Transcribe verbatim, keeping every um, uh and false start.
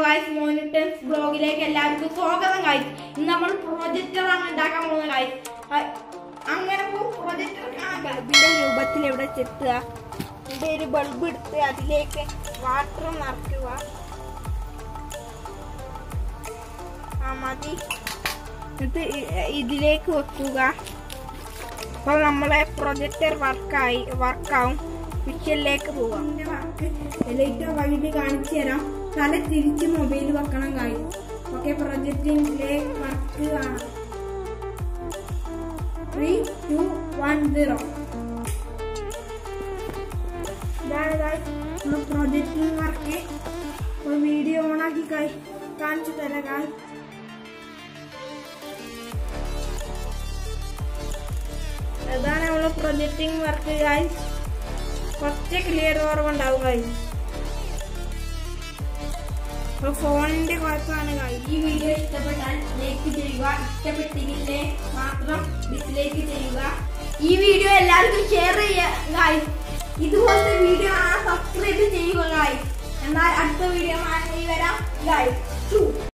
Guys monitors ബ്ലോഗിലേക്ക് എല്ലാവർക്കും സ്വാഗതം guys. ഇന്ന് നമ്മൾ പ്രൊജക്ടറാണ് ഉണ്ടാക്കാൻ പോകുന്നത് ഗൈസ്. അങ്ങനെ പ്രൊജക്ടർ ബൾബിന്റെ രൂപത്തിൽ എവിടെ ചെത്തുക, ഇവിടെ ഒരു ബൾബ് എടുത്ത് അതിലേക്ക് വാട്ടർ നിറയ്ക്കുക. ആ മതി, എന്നിട്ട് ഇതിലേക്ക് വെക്കുക. അപ്പോൾ നമ്മളെ പ്രൊജക്ടർ വർക്കായി വർക്കാവും. പിക്ചറിലേക്ക് പോവാം. വർക്ക് ലൈറ്റ് വൈകിട്ട് കാണിച്ചു തരാം. തല തിരിച്ച് മൊബൈൽ വെക്കണം കാര്യം. ഓക്കെ, പ്രൊജക്ടിന്റെ വർക്ക് കാണാം. Three two one zero. ഇതാണ് പ്രൊജക്ടിങ് വർക്ക്. വീഡിയോ ഓണാക്കി കാണിച്ചു തരാം കായ്. അതാണ് നമ്മള് പ്രൊജക്ടിങ് വർക്ക് കായ്. കുറച്ച് ക്ലിയർ കുറവുണ്ടാവും കായ്. ഫോണിന്റെ കുഴപ്പമാണ് കായ്. ഈ വീഡിയോ ഇഷ്ടപ്പെട്ടാൽ ലൈക്ക് ചെയ്യുക, ഇഷ്ടപ്പെട്ടില്ലേ മാത്രം ഡിസ്ലൈക്ക് ചെയ്യുക. ഈ വീഡിയോ എല്ലാവർക്കും ഷെയർ ചെയ്യുക കായ്. ഇതുപോലത്തെ വീഡിയോ സബ്സ്ക്രൈബ് ചെയ്യുക കായ്. എന്നാൽ അടുത്ത വീഡിയോ വരാം കായ്.